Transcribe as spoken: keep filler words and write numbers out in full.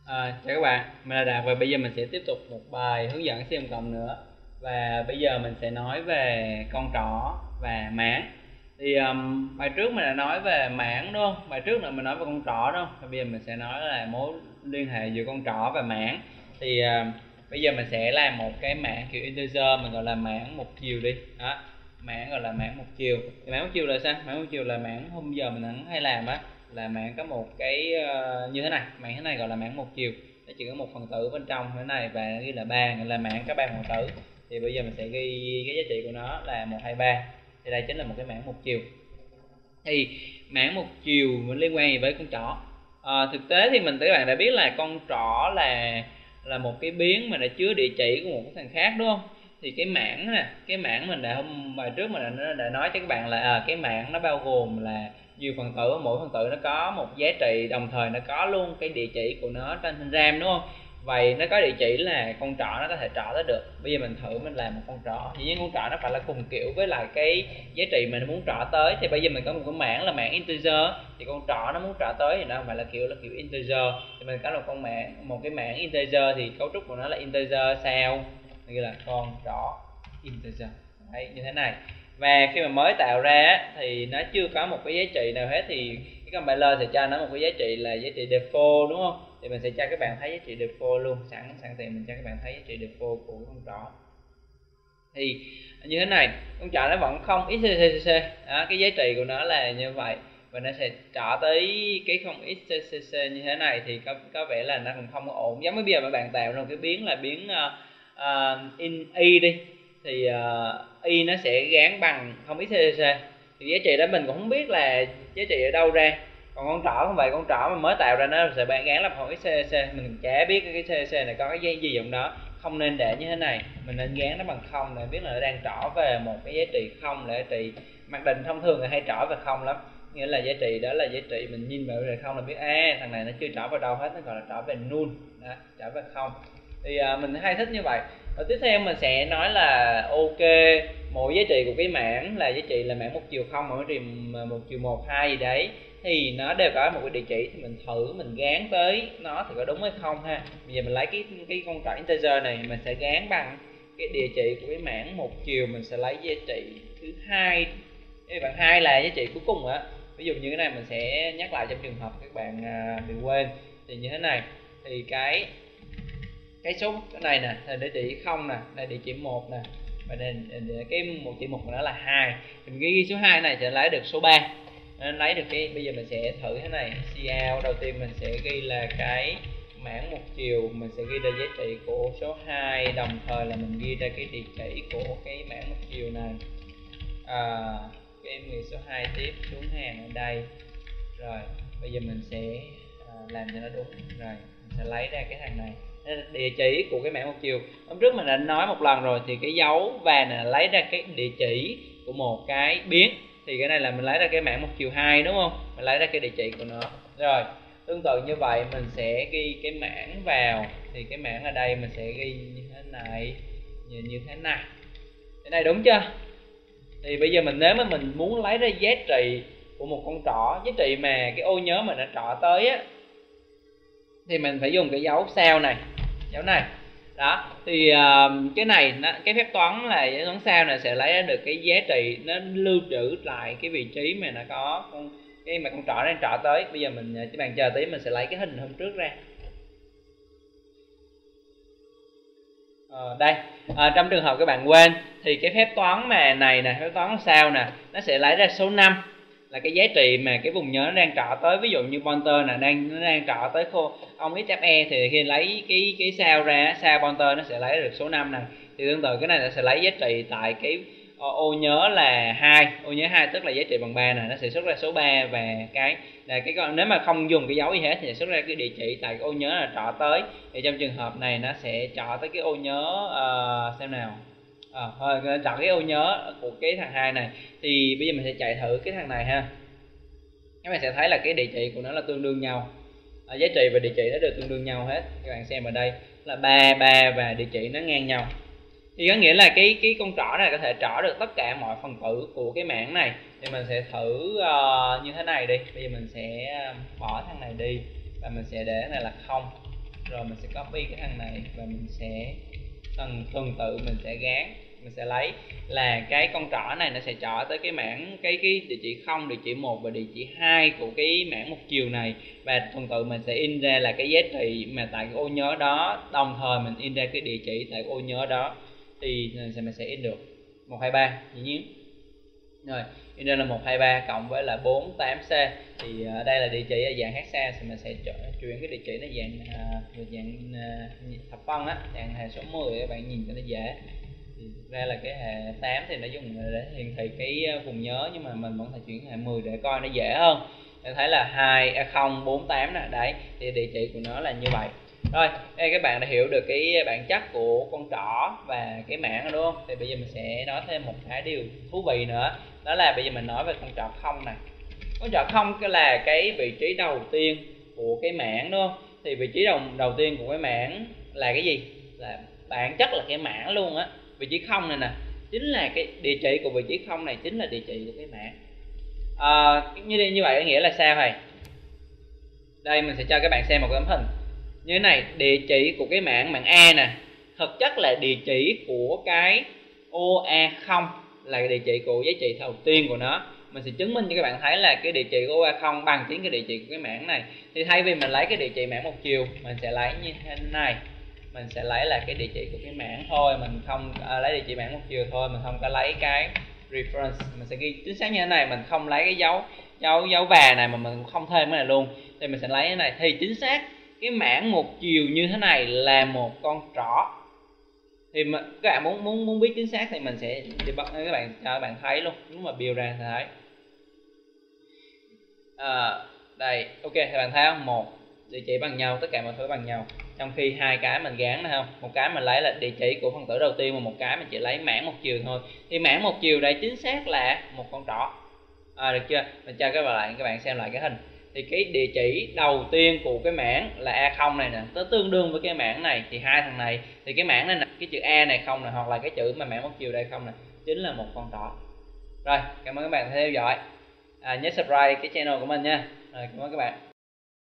À, chào các bạn, mình là Đạt và bây giờ mình sẽ tiếp tục một bài hướng dẫn C cộng nữa. Và bây giờ mình sẽ nói về con trỏ và mảng. Thì um, bài trước mình đã nói về mảng đúng không? Bài trước là mình nói về con trỏ đúng không? Và bây giờ mình sẽ nói là mối liên hệ giữa con trỏ và mảng. Thì uh, bây giờ mình sẽ làm một cái mảng kiểu integer, mình gọi là mảng một chiều đi. Đó, mảng gọi là mảng một chiều. Thì mảng một chiều là sao? Mảng một chiều là mảng hôm giờ mình hay làm á, là mảng có một cái uh, như thế này, mảng thế này gọi là mảng một chiều, nó chỉ có một phần tử bên trong thế này và ghi là ba, gọi là mảng có ba phần tử. Thì bây giờ mình sẽ ghi cái giá trị của nó là một hai ba, thì đây chính là một cái mảng một chiều. Thì mảng một chiều mình liên quan gì với con trỏ? À, thực tế thì mình các bạn đã biết là con trỏ là là một cái biến mà đã chứa địa chỉ của một cái thằng khác đúng không? Thì cái mảng nè, cái mảng mình đã hôm bài trước mình đã, đã nói cho các bạn là à, cái mảng nó bao gồm là nhiều phần tử, mỗi phần tử nó có một giá trị, đồng thời nó có luôn cái địa chỉ của nó trên thanh RAM đúng không? Vậy nó có địa chỉ là con trỏ nó có thể trỏ tới được. Bây giờ mình thử mình làm một con trỏ, chỉ những con trỏ nó phải là cùng kiểu với lại cái giá trị mình muốn trỏ tới. Thì bây giờ mình có một cái mảng là mảng integer, thì con trỏ nó muốn trỏ tới thì nó không phải là kiểu là kiểu integer, thì mình có một con mảng, một cái mảng integer thì cấu trúc của nó là integer sao, như là con trỏ integer. Đấy, như thế này. Và khi mà mới tạo ra thì nó chưa có một cái giá trị nào hết, thì cái compiler sẽ cho nó một cái giá trị là giá trị default đúng không? Thì mình sẽ cho các bạn thấy giá trị default luôn, sẵn sẵn tiện mình cho các bạn thấy giá trị default của con trỏ. Thì như thế này, con trỏ nó vẫn không xccc, đó, cái giá trị của nó là như vậy, và nó sẽ trỏ tới cái không xccc như thế này, thì có có vẻ là nó còn không có ổn. Giống như bây giờ mà bạn tạo ra một cái biến là biến uh, uh, in y đi, thì uh, y nó sẽ gán bằng không xccc, thì giá trị đó mình cũng không biết là giá trị ở đâu ra. Còn con trỏ không vậy, con trỏ mà mới tạo ra nó sẽ bạn gán là không xccc, mình chả biết cái xccc này có cái gì trong đó. Không nên để như thế này, mình nên gán nó bằng không để biết là nó đang trỏ về một cái giá trị không, là giá trị mặc định thông thường là hay trỏ về không lắm, nghĩa là giá trị đó là giá trị mình nhìn vào về không là biết à thằng này nó chưa trỏ vào đâu hết, nó gọi là trỏ về null, đó, trỏ về không. Thì à, mình hay thích như vậy. Và tiếp theo mình sẽ nói là ok, mỗi giá trị của cái mảng là giá trị là mảng một chiều không, mỗi giá trị một chiều một hai gì đấy, thì nó đều có một cái địa chỉ, thì mình thử mình gán tới nó thì có đúng hay không ha. Bây giờ mình lấy cái cái con trỏ integer này, mình sẽ gán bằng cái địa chỉ của cái mảng một chiều, mình sẽ lấy giá trị thứ hai, cái bằng hai là giá trị cuối cùng á. Ví dụ như cái này mình sẽ nhắc lại trong trường hợp các bạn đừng quên, thì như thế này, thì cái cái số cái này nè là địa chỉ không nè, đây địa chỉ một nè, và đây cái một chỉ một của nó là hai, thì mình ghi số hai này sẽ lấy được số ba, nên lấy được cái. Bây giờ mình sẽ thử thế này, cout đầu tiên mình sẽ ghi là cái mảng một chiều, mình sẽ ghi ra giá trị của số hai, đồng thời là mình ghi ra cái địa chỉ của cái mảng một chiều này. À, cái người số hai tiếp xuống hàng ở đây. Rồi bây giờ mình sẽ à, làm cho nó đúng, rồi mình sẽ lấy ra cái thằng này, địa chỉ của cái mảng một chiều. Hôm trước mình đã nói một lần rồi, thì cái dấu vàng này là lấy ra cái địa chỉ của một cái biến, thì cái này là mình lấy ra cái mảng một chiều hai đúng không, mình lấy ra cái địa chỉ của nó. Rồi tương tự như vậy mình sẽ ghi cái mảng vào, thì cái mảng ở đây mình sẽ ghi như thế này, như, như thế này. Cái này đúng chưa? Thì bây giờ mình nếu mà mình muốn lấy ra giá trị của một con trỏ, giá trị mà cái ô nhớ mình đã trỏ tới á, thì mình phải dùng cái dấu sao này, dấu này. Đó, thì uh, cái này nó, cái phép toán là dấu toán sao này sẽ lấy ra được cái giá trị, nó lưu trữ lại cái vị trí mà nó có con cái mà con trỏ đang trỏ tới. Bây giờ mình các bạn chờ tí, mình sẽ lấy cái hình hôm trước ra. Ờ, đây à, trong trường hợp các bạn quên thì cái phép toán mà này nè, phép toán sao nè, nó sẽ lấy ra số năm là cái giá trị mà cái vùng nhớ nó đang trỏ tới. Ví dụ như pointer là đang nó đang trỏ tới khô ông xfe, thì khi lấy cái cái sao ra, sao pointer nó sẽ lấy được số năm này. Thì tương tự cái này nó sẽ lấy giá trị tại cái ô nhớ là hai, ô nhớ hai tức là giá trị bằng ba này, nó sẽ xuất ra số ba, và cái là cái con nếu mà không dùng cái dấu gì hết thì sẽ xuất ra cái địa chỉ tại cái ô nhớ là trỏ tới. Thì trong trường hợp này nó sẽ trỏ tới cái ô nhớ uh, xem nào à, thôi chọn cái ô nhớ của cái thằng hai này. Thì bây giờ mình sẽ chạy thử cái thằng này ha, các bạn sẽ thấy là cái địa chỉ của nó là tương đương nhau, à, giá trị và địa chỉ nó đều tương đương nhau hết. Các bạn xem ở đây là ba ba và địa chỉ nó ngang nhau, thì có nghĩa là cái cái con trỏ này có thể trỏ được tất cả mọi phần tử của cái mảng này. Thì mình sẽ thử uh, như thế này đi. Bây giờ mình sẽ bỏ thằng này đi và mình sẽ để này là không. rồi mình sẽ copy cái thằng này và mình sẽ tuần tuần tự mình sẽ gán, mình sẽ lấy là cái con trỏ này nó sẽ trỏ tới cái mảng cái cái địa chỉ không, địa chỉ một và địa chỉ hai của cái mảng một chiều này, và tuần tự mình sẽ in ra là cái giá trị mà tại cái ô nhớ đó, đồng thời mình in ra cái địa chỉ tại ô nhớ đó, thì mình sẽ mình sẽ in được một hai ba dĩ nhiên. Rồi in ra là một hai ba cộng với là bốn tám C, thì ở đây là địa chỉ ở dạng hexa, thì mình sẽ chuyển cái địa chỉ nó dạng uh, dạng uh, thập phân á, dạng hệ số mười các bạn nhìn cho nó dễ. Thì thực ra là cái hệ tám thì nó dùng để hiển thị cái vùng nhớ, nhưng mà mình vẫn phải chuyển hệ mười để coi nó dễ hơn. Để thấy là hai không bốn tám nè, đấy thì địa chỉ của nó là như vậy. Rồi đây các bạn đã hiểu được cái bản chất của con trỏ và cái mảng rồi đúng không? Thì bây giờ mình sẽ nói thêm một cái điều thú vị nữa, đó là bây giờ mình nói về con trỏ không này. Con trỏ không cái là cái vị trí đầu tiên của cái mảng đúng không? Thì vị trí đầu đầu tiên của cái mảng là cái gì? Là bản chất là cái mảng luôn á. Vị trí không này nè chính là cái địa chỉ của vị trí không này, chính là địa chỉ của cái mảng. À, như như vậy nghĩa là sao thầy? Đây mình sẽ cho các bạn xem một cái tấm hình như thế này. Địa chỉ của cái mảng mảng A nè, thực chất là địa chỉ của cái ô A không, là địa chỉ của giá trị đầu tiên của nó. Mình sẽ chứng minh cho các bạn thấy là cái địa chỉ của ô A không bằng chính cái địa chỉ của cái mảng này. Thì thay vì mình lấy cái địa chỉ mảng một chiều, mình sẽ lấy như thế này, mình sẽ lấy là cái địa chỉ của cái mảng thôi, mình không à, lấy địa chỉ mảng một chiều thôi, mình không có lấy cái reference. Mình sẽ ghi chính xác như thế này, mình không lấy cái dấu dấu dấu và này, mà mình không thêm cái này luôn. Thì mình sẽ lấy cái này, thì chính xác cái mảng một chiều như thế này là một con trỏ. Thì mà, các bạn muốn muốn muốn biết chính xác thì mình sẽ đi bắt các bạn cho các bạn thấy luôn, nếu mà build ra thì thấy. À, đây ok, các bạn thấy không? Một địa chỉ bằng nhau, tất cả mọi thứ bằng nhau, trong khi hai cái mình gán này không, một cái mình lấy là địa chỉ của phần tử đầu tiên, và một cái mình chỉ lấy mảng một chiều thôi. Thì mảng một chiều đây chính xác là một con trỏ. À, được chưa? Mình cho các bạn các bạn xem lại cái hình. Thì cái địa chỉ đầu tiên của cái mảng là A không này nè, nó tương đương với cái mảng này, thì hai thằng này thì cái mảng này nè, cái chữ A này không này, hoặc là cái chữ mà mảng một chiều đây không này, chính là một con trỏ. Rồi, cảm ơn các bạn đã theo dõi. À, nhớ subscribe cái channel của mình nha. Rồi, cảm ơn các bạn.